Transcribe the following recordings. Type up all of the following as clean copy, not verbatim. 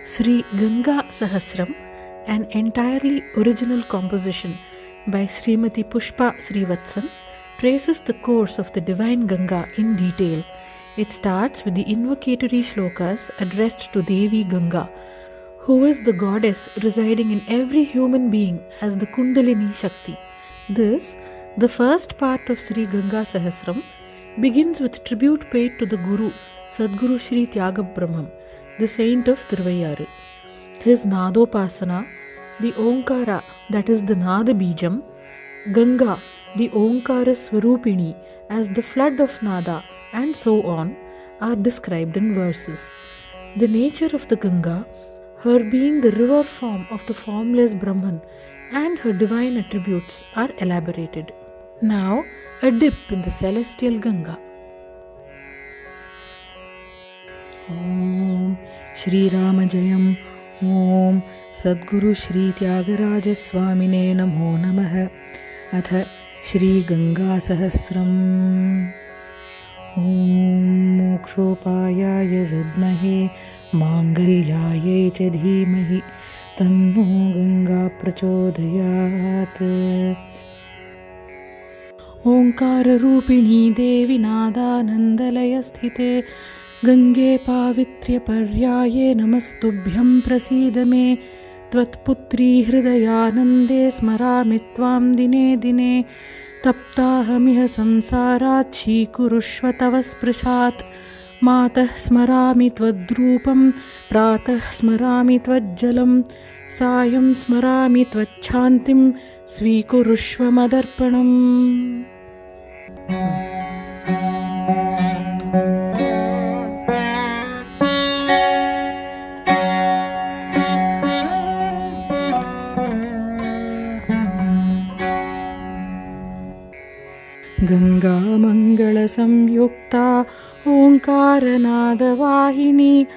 Sri Ganga Sahasram, an entirely original composition by Srimati Pushpa Srivatsan, traces the course of the divine Ganga in detail. It starts with the invocatory shlokas addressed to Devi Ganga, who is the goddess residing in every human being as the Kundalini Shakti. This, the first part of Sri Ganga Sahasram, begins with tribute paid to the Guru, Sadguru Sri Tyagabrahmam, the saint of Thiruvayyaru. His Nadopasana, the Omkara, that is the Nada Bijam, Ganga, the Omkara Swarupini, as the flood of Nada, and so on, are described in verses. The nature of the Ganga, her being the river form of the formless Brahman, and her divine attributes are elaborated. Now, a dip in the celestial Ganga. Om Shri Ramajayam Om Sadguru Shri Tyagaraja Swamine Namo Namaha Atha Shri Ganga Sahasram Om Mokshopayaya Vidmahe Mangalyaye Cha Dhimahi Tanno Ganga Prachodayat Omkara Rupini Devi Nada Nandalaya Sthite Gange Pavitrya Paryaye Namastubhyam Prasida Me Tvatputri Hridayanande Smarami Tvam Dine Dine Taptahamiha Samsarat Shikurushva Tava Sprashat Matah Smarami Tvadrupam Pratah Smarami Tvajjalam Sayam Smarami Tvachantim Svikurushva Madarpanam. Ganga Mangala Samyukta Omkaranada Vahini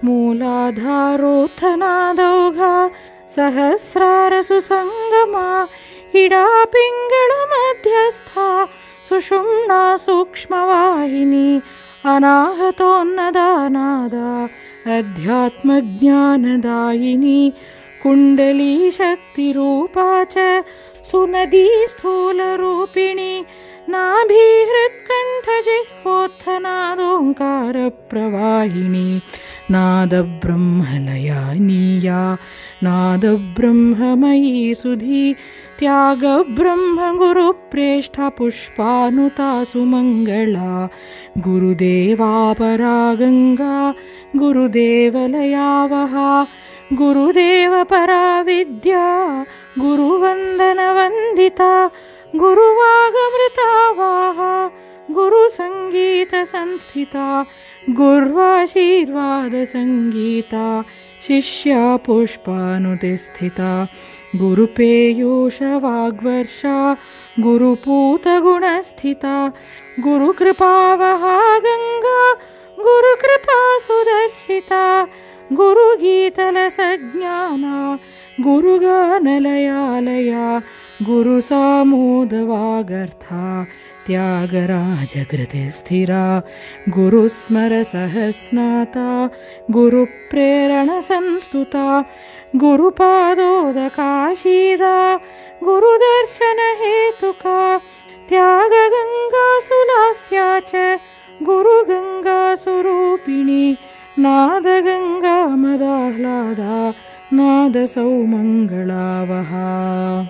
Mooladharothanadaugha Sahasrara Susangama Ida Pingala Madhyastha Sushumna Sukshma Vahini Anahatonnadanada Adhyatma Jnanadayini Kundali Shakti Rupacha Sunadi Sthula Rupini Nabhihritkantha Jihvotthanadokara Pravahini Nada Brahmalayaniya Nada Brahmamayi Sudhi Tyaga Brahma Guru Preshtha Pushpanuta Sumangala Gurudeva Paraganga Gurudeva Layavaha Gurudeva Paravidya Guru Vandana Vandita Guru Vagamritavaha Guru Sangeeta Sanstita Gurvashirvada Sangeeta Shishya Pushpanutistita Guru Peyusha Vagvarsha Guru Puta Gunasthita Guru Kripavaha Ganga Guru Kripa Sudarshita Guru Geetala Sajnana Guru Ganalayalaya Guru Samudavagartha Tyagaraja Grithisthira Guru Smara Sahasnata Guru Prerana Samstuta Guru Padodakashida Guru Darshana Hetuka Tyaga Ganga Sulasyacha Guru Ganga Surupini Nada Ganga Madahlada Nada Saumangalavaha.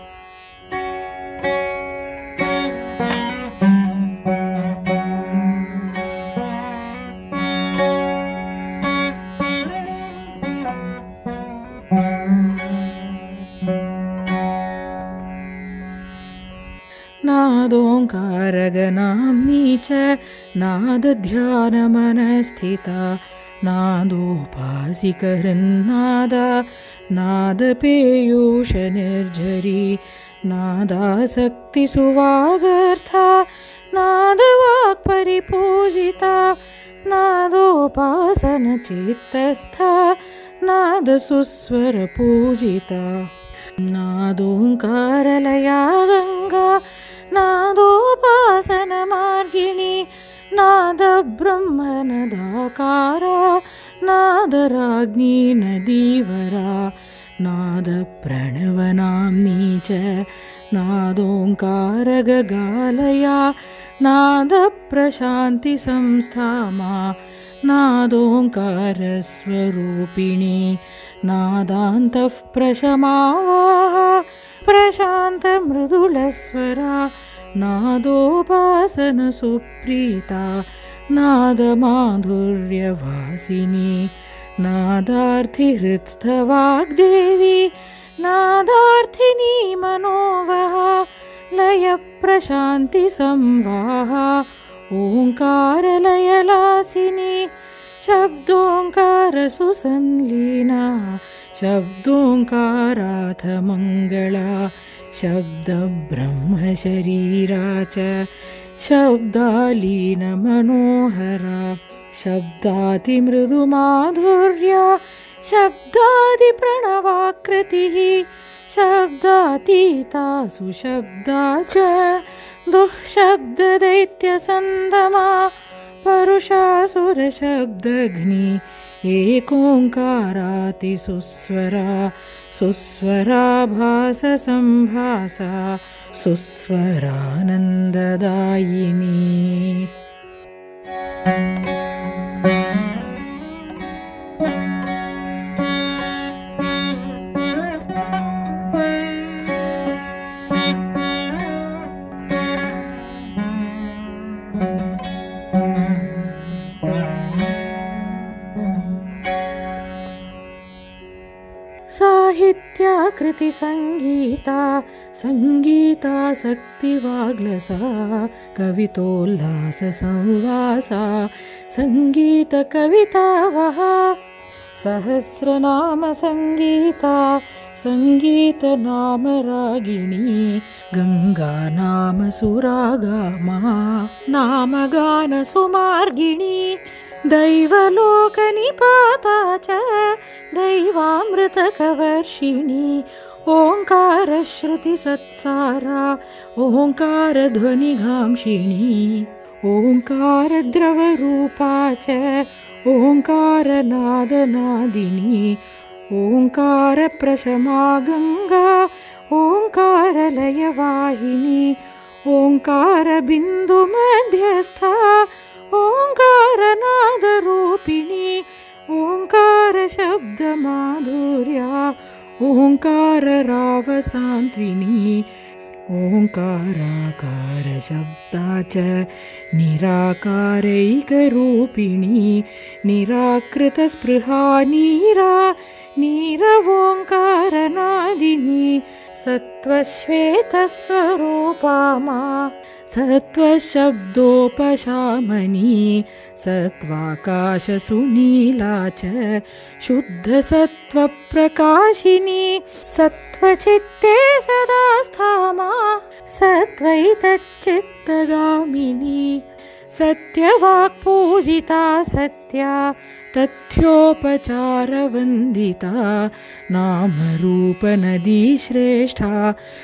Nadonkaraganamni cha Nadadhyana Manasthita Nadopasikahrannada Nada Peyusha Nirjari Nada Sakti Suvagartha Nada Vak Paripujita Nadopasana Chittastha Nada Suswara Pujita Nadonkaralayya Ganga Nadopasana Margini Nada Brahmanadakara नादराग्नी नदीवरा नादप्रणवनाम्नी च नादोङ्कारगगालया नादप्रशान्तिसंस्थामा नादोङ्कारस्वरूपिणी नादान्तः प्रशमावाः प्रशान्तमृदुलस्वरा नादोपासनसुप्रीता नादमाधुर्यवासिनी नादार्थिहृत्स्थवाग्देवी नादार्थिनी मनोवहा लयप्रशान्तिसंवाहा ओङ्कारलयलासिनी शब्दोङ्कारसुसंलीना शब्दोङ्काराथमङ्गला शब्दब्रह्मशरीरा च शब्दालीनमनोहरा शब्दातिमृदुमाधुर्या शब्दादिप्रणवाकृतिः शब्दातीता सुशब्दा च दुःशब्ददैत्यसन्दमा परुषासुरशब्दघ्नि एकोङ्कारातिसुस्वरा सुस्वराभाससम्भासा सुस्वरानन्ददायिनी। साहित्याकृतिसङ्गीता सङ्गीतासक्तिवाग्लसा कवितोल्लाससंवासा सङ्गीतकवितावहा सहस्रनामसङ्गीता सङ्गीतनामरागिणी गङ्गानामसुरागामा नामगानसुमार्गिणी दैवलोकनिपाता च दैवामृतकवर्षिणी ओङ्कारश्रुतिसत्सारा ओङ्कारध्वनिगांशिणी ओङ्कारद्रवरूपा च ओङ्कारनादनादिनी ओङ्कारप्रशमा गङ्गा ओङ्कारलयवाहिनी ओङ्कारबिन्दुमध्यस्था ओङ्कारनादरूपिणी ओङ्कारशब्दमाधुर्या ओङ्काररावसान्त्विनी ओङ्काराकारशब्दा च निराकारैकरूपिणी निराकृतस्पृहा नीरवोङ्कारनादिनी सत्त्वश्वेतस्वरूपा मा सत्त्वशब्दोपशामनी सत्त्वाकाशसुनीला च शुद्धसत्त्वप्रकाशिनी सत्त्वचित्ते सदा स्थामा सत्त्वैतच्चित्तगामिनी सत्यवाक्पूजिता सत्या तथ्योपचारवन्दिता नामरूपनदी श्रेष्ठा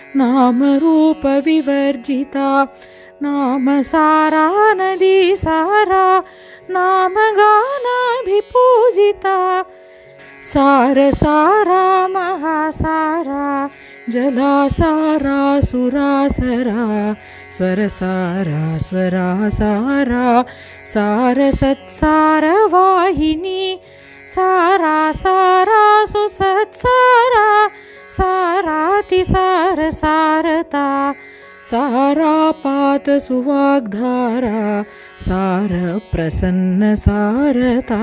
नामरूपविवर्जिता नामसारा नदी सारा नामगानाभिपूजिता सारसारा महासारा जलासारा सुरासरा स्वरसारा स्वरासारा सारसत्सारवाहिनी सारासारा सुसत्सारा सारातिसारसारता सारापातसुवाग्धारा सारप्रसन्नसारता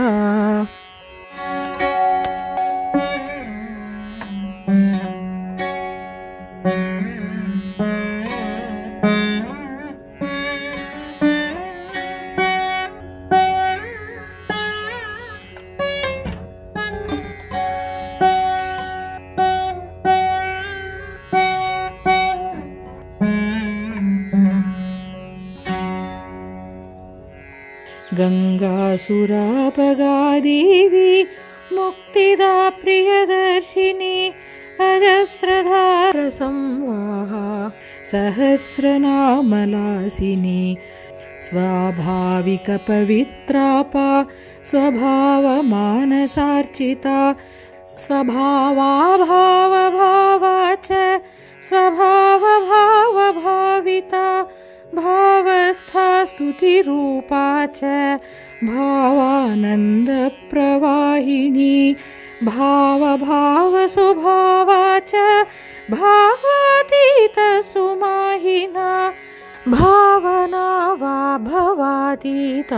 गंगासुरापगादेवी मुक्तिदा प्रियदर्शिनी अजस्रधारसंवाहा सहस्रनामलासिनी स्वाभाविकपवित्रापा स्वभावमानसार्चिता स्वभावाभावभावा च स्वभावभावभाविता भावस्था स्तुतिरूपा च भावानन्दप्रवाहिनी भावभावसुभावा च भावातीतसुमाहिना भावना वा भवातीता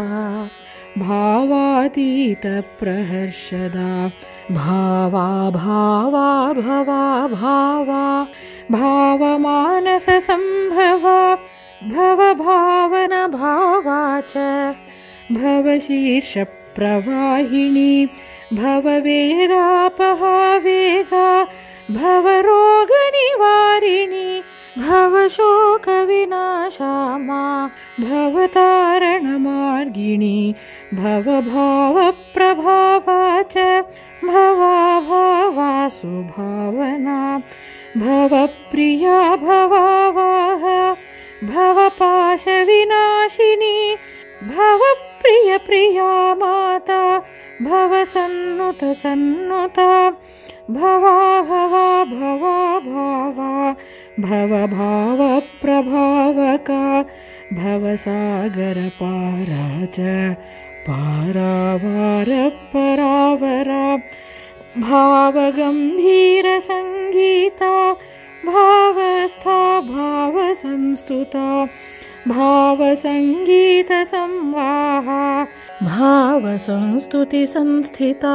भावातीतप्रहर्षदा भावा भावा भवा भावा भावमानससम्भवा भवभावना भावा च भवशीर्षप्रवाहिनी भववेगापहावेगा भवरोगनिवारिणी भवशोकविनाशामा भवतारणमार्गिणी भवभावप्रभावा च भवाभावा सुभावना भवप्रिया भवावाह भवपाशविनाशिनी भवप्रियप्रिया माता भवसन्नुतसन्नुता भवा भवा भवा भावा भवभावप्रभावका भवसागरपारा च पारावारपरावरा भावगम्भीरसङ्गीता भावस्था भावसंस्तुता भावसङ्गीतसंवाहा भावसंस्तुतिसंस्थिता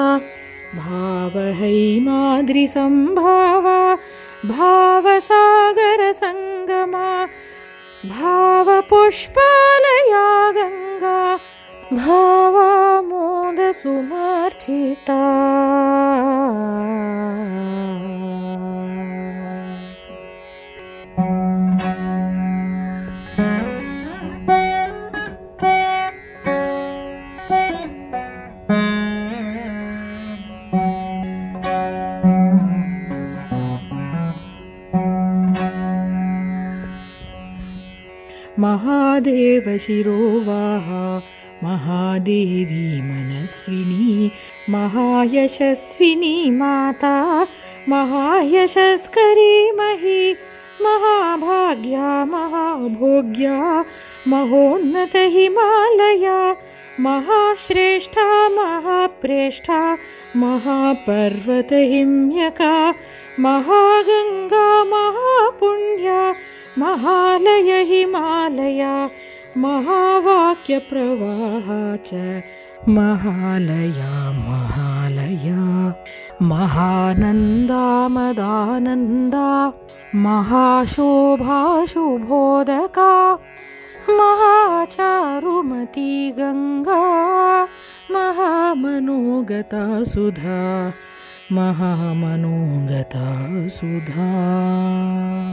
भावहैमाद्रिसम्भावा भावसागरसङ्गमा भावपुष्पालया गङ्गा भावामोदसुमार्चिता महादेव शिरोवाहा महादेवी मनस्विनी महायशस्विनी माता महायशस्करी मही महाभाग्या महाभोग्या महोन्नत हिमालया महाश्रेष्ठा महाप्रेष्ठा महापर्वतहिम्यका महागंगा महापुण्या महालय हिमालया महावाक्यप्रवाहा च महालया महालया महानन्दा मदानन्दा महाशोभा शुभोदका महाचारुमती गंगा महामनोगता सुधा महामनोगता सुधा।